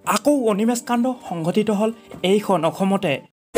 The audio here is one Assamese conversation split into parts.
আকৌ অনিমেষ কাণ্ড সংঘটিত হ'ল এইখন অসমতে।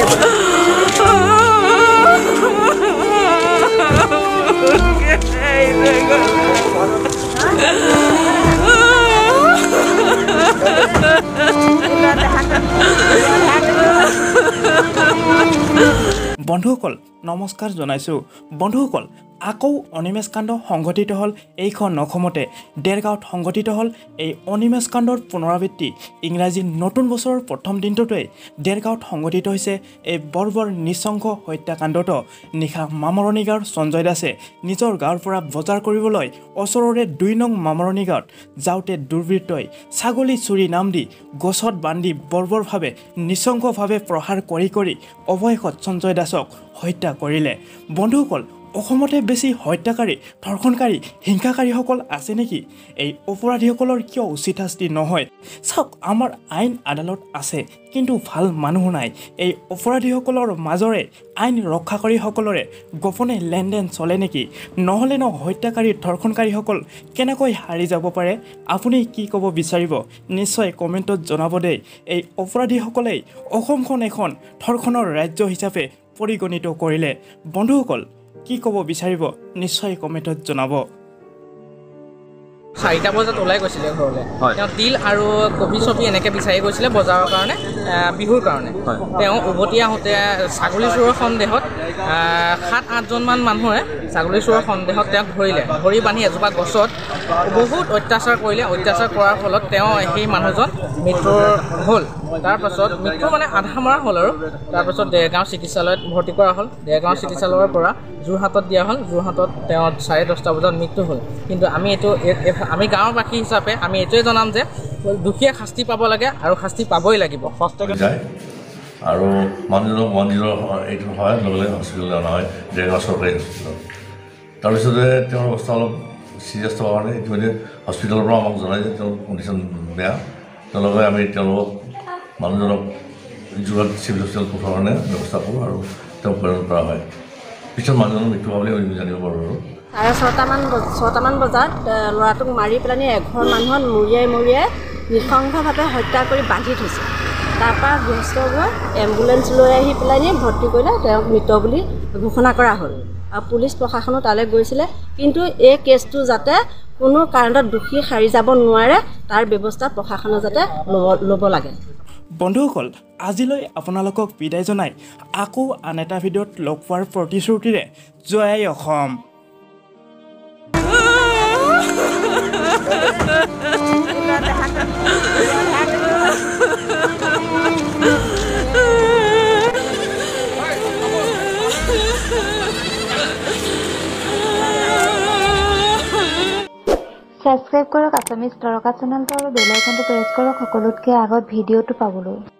বন্ধুসকল নমস্কাৰ জনাইছোঁ। বন্ধুসকল আকৌ অনিমেষ কাণ্ড সংঘটিত হ'ল এইখন অসমতে। দেৰগাঁৱত সংঘটিত হ'ল এই অনিমেষ কাণ্ডৰ পুনৰাবৃত্তি। ইংৰাজী নতুন বছৰৰ প্ৰথম দিনটোতেই দেৰগাঁৱত সংঘটিত হৈছে এই বৰ্বৰ নৃশংস হত্যাকাণ্ডটো। নিশা মামৰণি গাঁৱৰ সঞ্জয় দাসে নিজৰ গাঁৱৰ পৰা বজাৰ কৰিবলৈ ওচৰৰে ২ নং মামৰণি গাঁৱত যাওঁতে দুৰ্বৃত্তই ছাগলী চুৰি নাম দি গছত বান্ধি বৰ্বৰভাৱে নৃশংসভাৱে প্ৰহাৰ কৰি অৱশেষত সঞ্জয় দাসক হত্যা কৰিলে। বন্ধুসকল অসমতে বেছি হত্যাকাৰী, ধৰ্ষণকাৰী, হিংসাকাৰীসকল আছে নেকি? এই অপৰাধীসকলৰ কিয় উচিত শাস্তি নহয়? চাওক, আমাৰ আইন আদালত আছে, কিন্তু ভাল মানুহ নাই। এই অপৰাধীসকলৰ মাজৰে আইন ৰক্ষাকাৰীসকলৰে গোপনে লেনদেন চলে নেকি? নহ'লেনো হত্যাকাৰী, ধৰ্ষণকাৰীসকল কেনেকৈ হাৰি যাব পাৰে? আপুনি কি ক'ব বিচাৰিব? নিশ্চয় কমেণ্টত জনাব দেই। এই অপৰাধীসকলেই অসমখন এখন ধৰ্ষণৰ ৰাজ্য হিচাপে পৰিগণিত কৰিলে। বন্ধুসকল কি ক'ব বিচাৰিব? নিশ্চয় কমেণ্টত জনাব। 4টা বজাত ওলাই গৈছিলে ঘৰলৈ। তেওঁ তিল আৰু কবি চবি এনেকৈ বিচাৰি গৈছিলে বজাৰৰ কাৰণে, বিহুৰ কাৰণে। তেওঁ উভতি আহোঁতে ছাগলী চোৰৰ সন্দেহত 7-8জনমান মানুহে ছাগলী চোৰৰ সন্দেহত তেওঁক ধৰি বান্ধি এজোপা গছত বহুত অত্যাচাৰ কৰিলে। অত্যাচাৰ কৰাৰ ফলত তেওঁ সেই মানুহজন মৃত্যুৰ হ'ল। তাৰপাছত মৃত্যু মানে আধা মৰা হ'ল আৰু তাৰপাছত দেৰগাঁও চিকিৎসালয়ত ভৰ্তি কৰা হ'ল। দেৰগাঁও চিকিৎসালয়ৰ পৰা যোৰহাটত দিয়া হ'ল। যোৰহাটত তেওঁ 10:30 বজাত মৃত্যু হ'ল। কিন্তু আমি গাঁওবাসী হিচাপে আমি এইটোৱে জনাম যে দোষীয়ে শাস্তি পাব লাগে আৰু শাস্তি পাবই লাগিব। আৰু মানুহজনক মন্দিৰৰ এইটো হয় লগে হস্পিটেললৈ অনা হয়, দেৰগাঁও চৰকাৰী হস্পিটেলত। তাৰপিছতে তেওঁৰ অৱস্থা অলপ চিৰিয়াছ থকাৰ কাৰণে ইতিমধ্যে হস্পিটেলৰ পৰা আমাক জনাই যে তেওঁৰ কণ্ডিশ্যন বেয়া। তেওঁলোকে আমি তেওঁলোকক মানুহজনক যোৰহাট চিভিল হস্পিটেল পঠোৱাৰ কাৰণে ব্যৱস্থা কৰোঁ আৰু তেওঁক প্ৰেৰণ কৰা হয়। পিছত মানুহজনৰ মৃত্যু হোৱা বুলি আমি জানিব পাৰোঁ। আৰু 6টামান বজাত ল'ৰাটোক মাৰি পেলানি এঘৰ মানুহত মৰিয়াই নৃশংসভাৱে হত্যা কৰি বান্ধি থৈছে। তাৰপৰা গৃহস্থবোৰে এম্বুলেঞ্চ লৈ আহি পেলানি ভৰ্তি কৰিলে, তেওঁক মৃত বুলি ঘোষণা কৰা হ'ল। আৰু পুলিচ প্ৰশাসনো তালৈ গৈছিলে, কিন্তু এই কেছটো যাতে কোনো কাৰণত দোষী সাৰি যাব নোৱাৰে তাৰ ব্যৱস্থা প্ৰশাসনে যাতে ল'ব লাগে। বন্ধুসকল আজিলৈ আপোনালোকক বিদায় জনাই আকৌ আন এটা ভিডিঅ'ত লগ পোৱাৰ প্ৰতিশ্ৰুতিৰে জয় অসম। সাবস্ক্ৰাইব কৰক আছামিজ তৰকা চেনেলটো আৰু বেল আইকনটো প্ৰেছ কৰক সকলোতকৈ আগত ভিডিঅ'টো পাবলৈ।